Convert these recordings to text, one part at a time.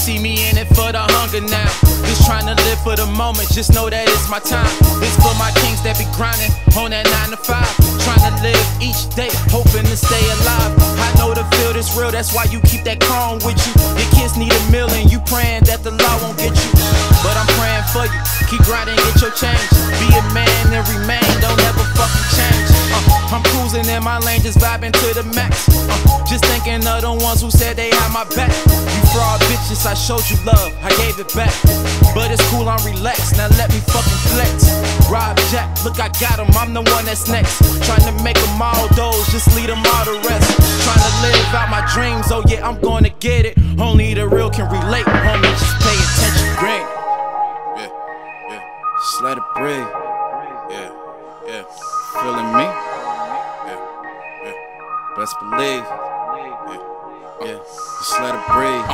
see me in it for the hunger now. Just trying to live for the moment, just know that it's my time. It's for my kings that be grinding on that 9 to 5. Trying to live each day, hoping to stay alive. I know the field is real, that's why you keep that chrome with you. Your kids need a meal and you praying that the law won't get you. But I'm praying for you, keep grinding, get your change. Be a man and remain, don't ever fucking change. I'm cruising in my lane, just vibing to the max. Just thinking of the ones who said they had my back. You fraud bitches, I showed you love, I gave it back. But it's cool, I'm relaxed, now let me fucking flex. Rob Jack, look I got him, I'm the one that's next. Trying to make them all those, just lead them all the rest. Trying to live out my dreams, oh yeah, I'm gonna get it. Only the real can relate, homie, just pay attention. Green. Yeah, yeah, just let it breathe. Yeah, yeah, feeling me? Yeah, yeah, best believe. Yeah, yeah, just let it breathe.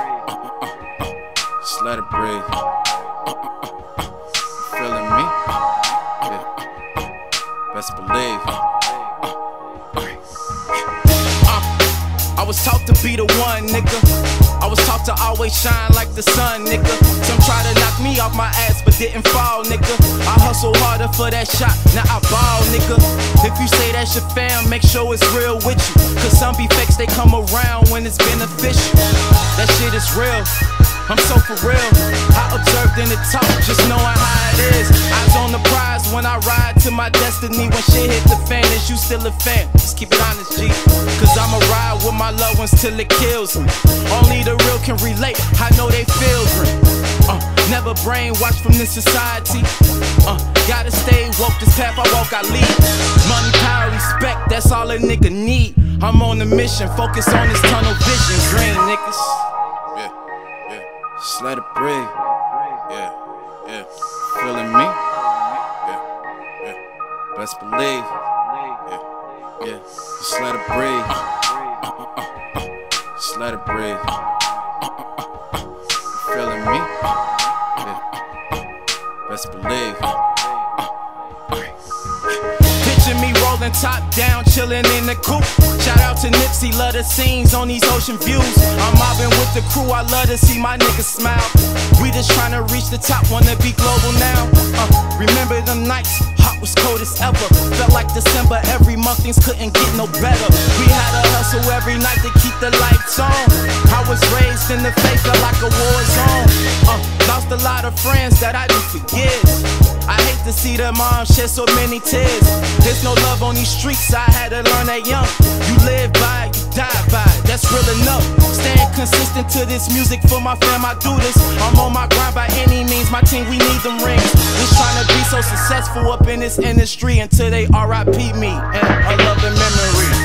Just let it breathe. Feeling me? Yeah, best believe. I was taught to be the one, nigga. I was taught to always shine like the sun, nigga. Some try to knock me off my ass but didn't fall, nigga. I hustle harder for that shot, now I ball, nigga. If you say that's your fam, make sure it's real with you. Cause some be fakes, they come around when it's beneficial. That shit is real, I'm so for real. I observed in the talk, just knowing how it is. Eyes on the prize when I ride to my destiny. When shit hit the fan, is you still a fan? Just keep it honest, G. Cause I'ma ride with my loved ones till it kills them. Only the real can relate, I know they feel green. Never brainwashed from this society. Gotta stay woke, this path I walk, I lead. Money, power, respect, that's all a nigga need. I'm on a mission, focus on this tunnel vision. Green niggas. Yeah, yeah, just let it breathe. Yeah, yeah, feeling me? Yeah, yeah, best believe. Yeah, yeah, just let it breathe. Just let it breathe. Feeling me? Yeah, best believe. Picture me rolling top down, chilling in the coupe. Shout out to Nipsey, love the scenes on these ocean views. I'm mobbing with the crew, I love to see my niggas smile. We just trying to reach the top, wanna be global now. Remember them nights, hot was cold as ever. Felt like December, every month things couldn't get no better. We had to hustle every night to keep the lights on. I was raised in the faith, felt like a war zone. Lost a lot of friends that I knew for years. I hate to see their moms shed so many tears. There's no love on these streets, I had to learn that young. You live by it, you die by it, that's real enough. Staying consistent to this music for my fam, I do this. I'm on my grind by any means, my team, we need them rings. Just trying to be so successful up in this industry until they RIP me, and I love the memory.